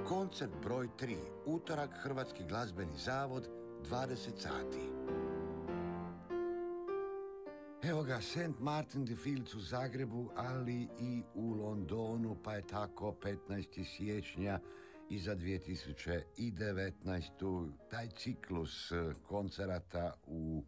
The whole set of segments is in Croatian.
Koncert broj 3, utorak, Hrvatski glazbeni zavod, 20 sati. Evo ga, St. Martin the Fields u Zagrebu, ali i u Londonu, pa je tako 15. siječnja i za 2019. taj ciklus koncerata u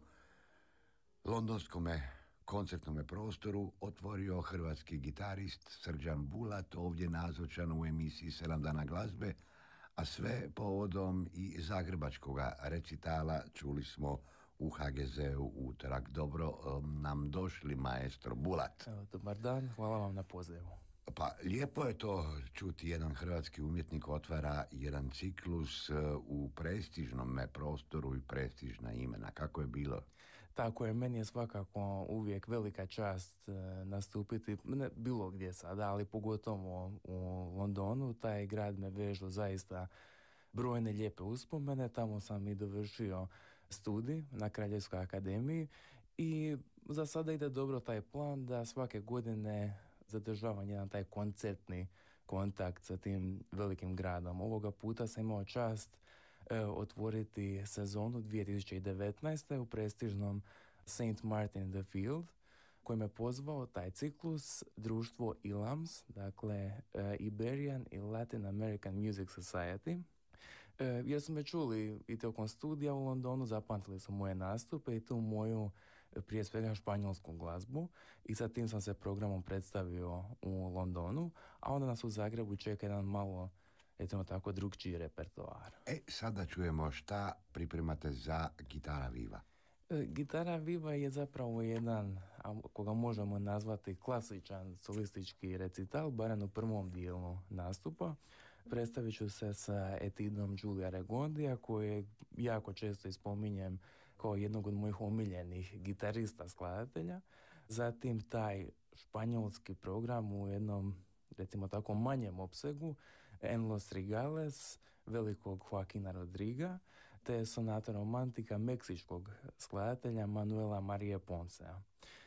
londonskome koncertnome prostoru otvorio hrvatski gitarist Srđan Bulat, ovdje nazočan u emisiji 7 dana glazbe, a sve povodom i zagrebačkog recitala čuli smo u HGZ-u utorak. Dobro nam došli, maestro Bulat. Evo, dobar dan, hvala vam na pozivu. Pa lijepo je to čuti, jedan hrvatski umjetnik otvara jedan ciklus u prestižnom prostoru i prestižna imena. Kako je bilo? Tako je, meni je svakako uvijek velika čast nastupiti, ne bilo gdje sada, ali pogotovo u Londonu. Taj grad me vežu zaista brojne lijepe uspomene. Tamo sam i dovršio studij na Kraljevskoj akademiji i za sada ide dobro taj plan da svake godine zadržavam jedan taj koncertni kontakt sa tim velikim gradom. Ovoga puta sam imao čast otvoriti sezonu 2019. u prestižnom St. Martin the Field, koji me pozvao taj ciklus društvo ILAMS, dakle Iberian i Latin American Music Society. Jer su me čuli i tokom studija u Londonu, zapamtili su moje nastupe i tu moju prije svega španjolsku glazbu i sa tim sam se programom predstavio u Londonu, a onda nas u Zagrebu čeka jedan malo, recimo tako, drugčiji repertoar. Sada čujemo šta pripremate za Gitara Viva. Gitara Viva je zapravo jedan, koga možemo nazvati klasičan solistički recital, barem u prvom dijelu nastupa. Predstavit ću se sa etidom Giulia Regondija, koje jako često ispominjem kao jednog od mojih omiljenih gitarista, skladatelja. Zatim taj španjolski program u jednom, recimo tako, manjem opsegu, En los Regales, velikog Joaquina Rodriga, te sonata romantika meksičkog skladatelja Manuela Marie Poncea.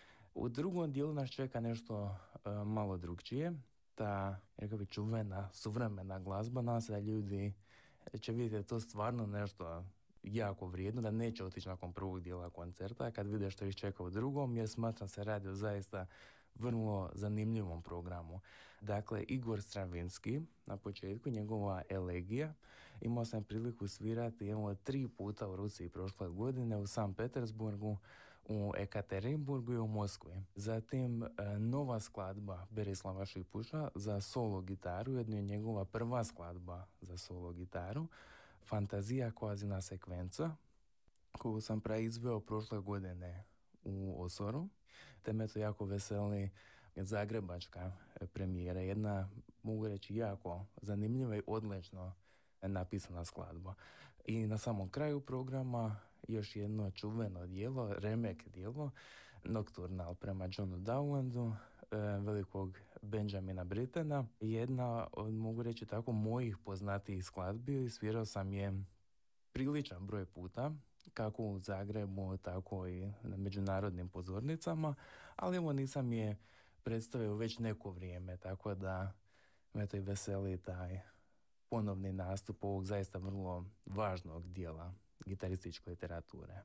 U drugom dijelu nas čeka nešto malo drugčije. Ta, rekao bi, čuvena, suvremena glazba, nadam se da ljudi će vidjeti da je to stvarno nešto jako vrijedno, da neće otići nakon prvog dijela koncerta kad vide što ih čeka u drugom, jer smatram se radi o zaista vrlo zanimljivom programu. Dakle, Igor Stravinski, na početku, njegova Elegija. Imao sam priliku svirati 3 puta u Rusiji prošle godine, u San Petersburgu, u Ekaterinburgu i u Moskvi. Zatim nova skladba Berislava Šipuša za solo gitaru, jedno je njegova prva skladba za solo gitaru, Fantazija Quasina sekvenca, koju sam preizveo prošle godine u Osoru, te me to jako veseli zagrebačka premijera, jedna, mogu reći, jako zanimljiva i odlično napisana skladba. I na samom kraju programa još jedno čuveno dijelo, remek dijelo, Nocturnal prema Johnu Dowlandu, velikog Benjamina Brittena. Jedna od, mogu reći tako, mojih poznatijih skladbi, i svirao sam je priličan broj puta, kako u Zagrebu, tako i na međunarodnim pozornicama, ali evo nisam je predstavio već neko vrijeme, tako da me to i veseli taj ponovni nastup ovog zaista vrlo važnog dijela gitarističke literature.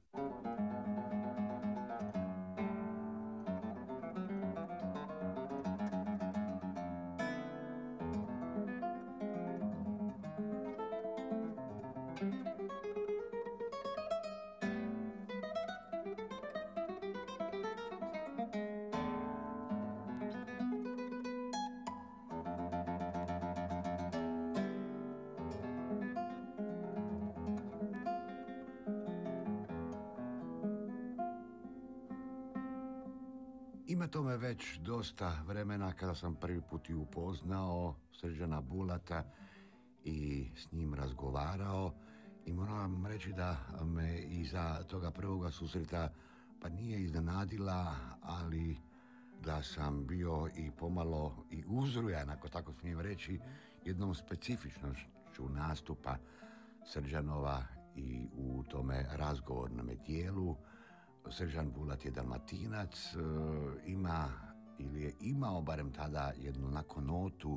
Ima tome već dosta vremena kada sam prvi put i upoznao Srđana Bulata i s njim razgovarao, i moram reći da me iza toga prvoga susreta pa nije iznenadila, ali da sam bio i pomalo i uzrujan, ako tako smijem reći, jednom specifičnošću nastupa Srđanova i u tome razgovornome dijelu. Srđan Bulat je Dalmatinac, ima ili je imao barem tada jednu lakonotu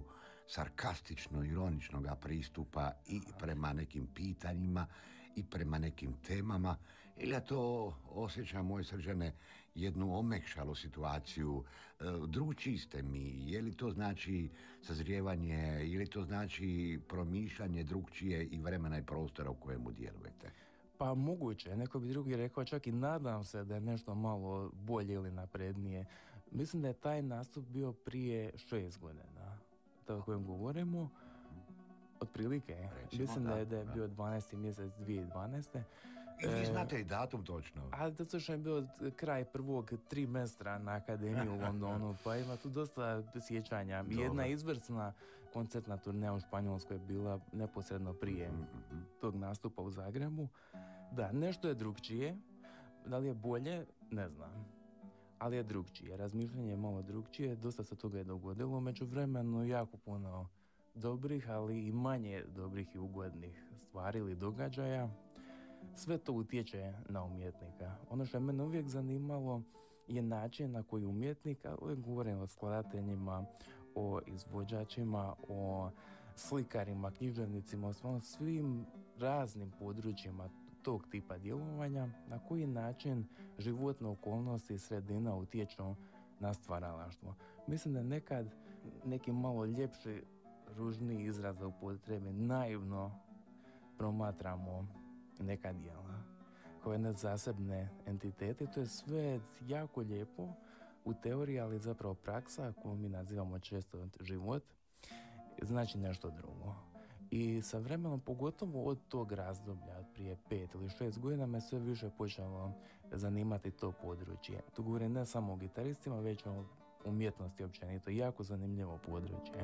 sarkastično, ironičnog pristupa i prema nekim pitanjima i prema nekim temama, ili ja to osjećam, moje Srđane, jednu omekšalu situaciju. Drugčiji ste mi, je li to znači sazrijevanje, ili to znači promišljanje drugčije i vremena i prostora u kojemu djelujete? Pa moguće, neko bi drugi rekao, čak i nadam se da je nešto malo bolje ili naprednije. Mislim da je taj nastup bio prije 6 godina, to o kojem govorimo, otprilike. Recimo, mislim da je bio 12. mjesec 2012. I vi znate i datum točno. A zato što je bio kraj prvog trimestra na Akademiji u Londonu, pa ima tu dosta sjećanja. Dobre. Jedna izvrsna koncertna turneja u Španjolskoj je bila neposredno prije tog nastupa u Zagrebu. Da, nešto je drugčije. Da li je bolje? Ne znam. Ali je drugčije. Razmišljanje je malo drugčije. Dosta se toga je dogodilo. U međuvremenu jako puno dobrih, ali i manje dobrih i ugodnih stvari ili događaja. Sve to utječe na umjetnika. Ono što je mene uvijek zanimalo je način na koji umjetnik, a uvijek govorim o skladateljima, o izvođačima, o slikarima, književnicima, o svim raznim područjima tog tipa djelovanja, na koji način životne okolnosti i sredina utječu na stvaralaštvo. Mislim da nekad neki malo ljepši, ružniji izraz u upotrebi, naivno promatramo neka djela kao jedne zasebne entitete. To je sve jako lijepo u teoriji, ali zapravo praksa koju mi nazivamo često život znači nešto drugo. I sa vremenom, pogotovo od tog razdoblja prije 5 ili 6 godina, me sve više počelo zanimati to područje. Tu govorim ne samo o gitaristima, već o umjetnosti općenito. Jako zanimljivo područje.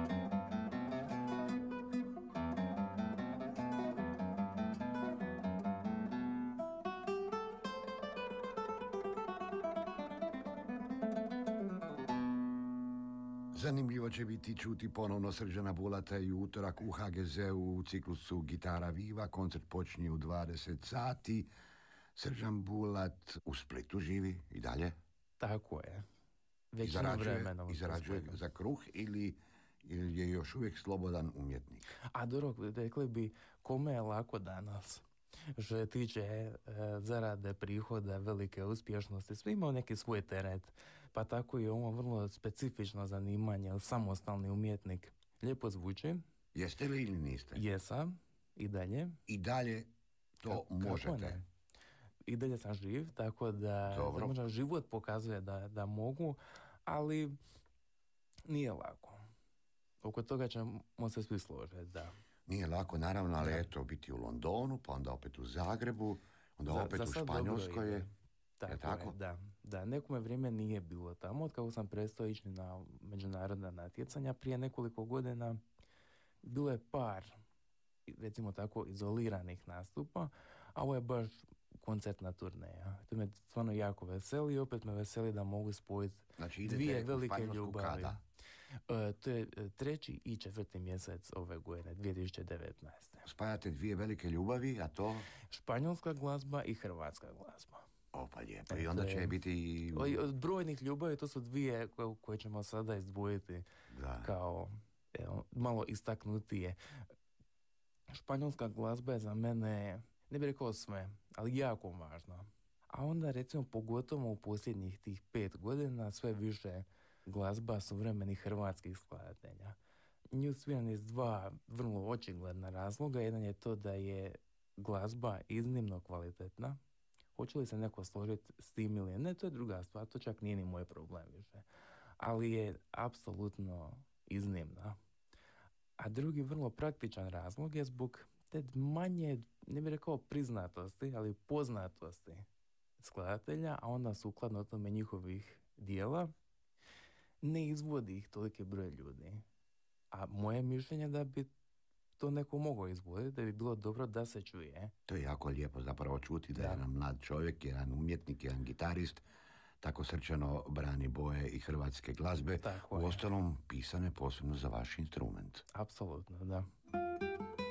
Zanimljivo će biti čuti ponovno Srđana Bulata i utorak u HGZ-u u ciklusu Gitara Viva. Koncert počinje u 20 sati. Srđan Bulat u Splitu živi i dalje. Tako je. I zarađuje za kruh ili je još uvijek slobodan umjetnik? A dobro, rekli bi kome je lako danas što se tiče zarade, prihoda, velike uspješnosti. Svi imaju neki svoj teret, pa tako i ovo vrlo specifično zanimanje, samostalni umjetnik. Lijepo zvuči. Jeste li ili niste? Jesam, i dalje. I dalje to možete? I dalje sam živ, tako da možda život pokazuje da mogu, ali nije lako. Oko toga ćemo se svi složiti, da. Nije lako, naravno, ali eto, biti u Londonu, pa onda opet u Zagrebu, onda opet u Španjolskoj je. Tako? Da, nekome vrijeme nije bilo tamo. Od kako sam prestao ići na međunarodna natjecanja prije nekoliko godina, bilo je par, recimo tako, izoliranih nastupa, a ovo je baš koncertna turneja. To me stvarno jako veseli i opet me veseli da mogu spojiti dvije velike ljubavi. Kada? To je 3. i 4. mjesec ove godine, 2019. Spajate dvije velike ljubavi, a to? Španjolska glazba i hrvatska glazba. Pa lijepo. I onda će biti... Od brojnih ljubavi, to su dvije koje ćemo sada izdvojiti kao malo istaknutije. Španjolska glazba je za mene, ne bih rekao sve, ali jako važna. A onda, recimo, pogotovo u posljednjih tih 5 godina, sve više glazba suvremenih hrvatskih skladatelja. Nju sviram iz dva vrlo očigledna razloga. Jedan je to da je glazba iznimno kvalitetna. Hoće li se neko složiti s tim ili ne, to je druga stvar, to čak nije ni moj problem više. Ali je apsolutno iznimna. A drugi vrlo praktičan razlog je zbog te manje, ne bih rekao priznatosti, ali poznatosti skladatelja, a onda sukladno tome njihovih dijela, ne izvodi ih toliki broj ljudi. A moje mišljenje da bi to neko mogao izvoditi, da bi bilo dobro da se čuje. To je jako lijepo zapravo čuti da je jedan mlad čovjek, jedan umjetnik, jedan gitarist, tako srčano brani boje i hrvatske glazbe, uostalom pisane posebno za vaš instrument. Apsolutno, da.